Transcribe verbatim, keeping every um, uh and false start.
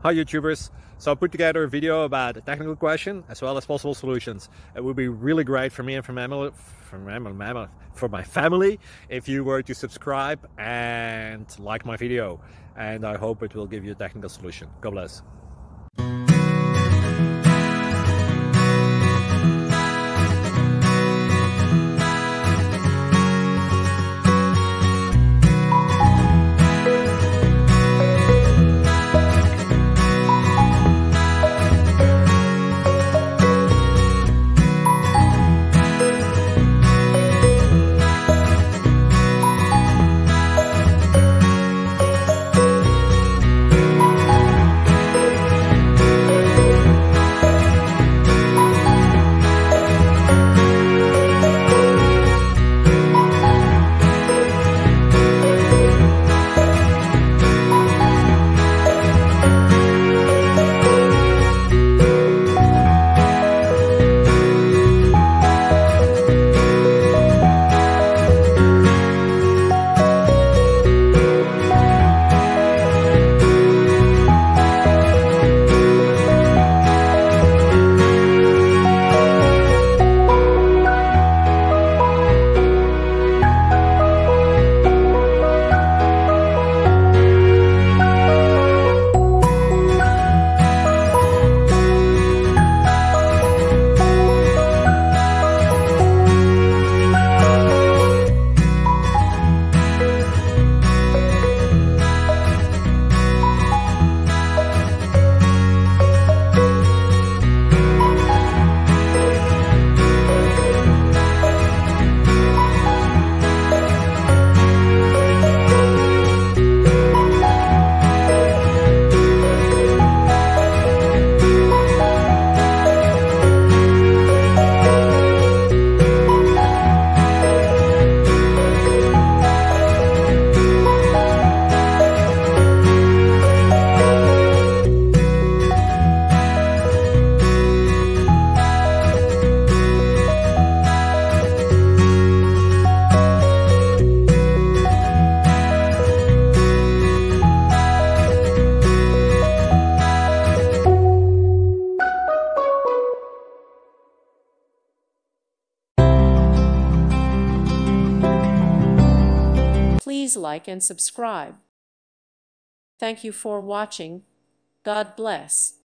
Hi YouTubers, so I put together a video about a technical question as well as possible solutions. It would be really great for me and for, my, for, my, for my family if you were to subscribe and like my video, and I hope it will give you a technical solution. God bless. Please like and subscribe. Thank you for watching. God bless.